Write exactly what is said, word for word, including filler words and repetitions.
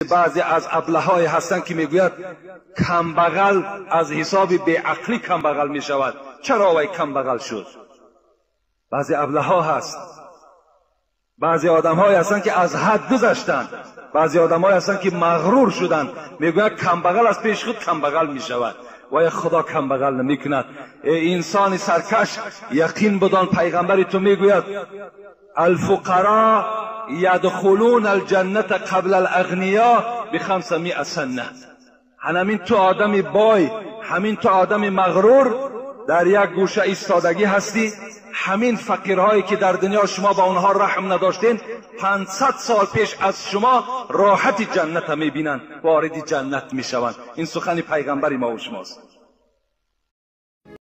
بعضی از ابله‌های هستند که میگوید کمبغل از حساب بیعقلی کمبغل میشود. چرا وای کمبغل شد؟ بعضی ابله‌ها هست، بعضی آدم‌های هستند که از حد گذشتند، بعضی آدم‌های هستند که مغرور شدند، میگوید کمبغل از پیش خود کمبغل میشود. وای خدا کمبغل نمیکند. ای انسان سرکش، یقین بدان پیغمبر تو میگوید الفقراء یدخلون الجنة قبل الاغنیاء بخمسمائة سنه. همین تو آدم بای، همین تو آدم مغرور در یک گوشه ایستادگی هستی. همین فقیرهایی که در دنیا شما با اونها رحم نداشتین پانصد سال پیش از شما راحت جنت میبینن، وارد جنت میشوند. این سخن پیغمبر ما و شماست.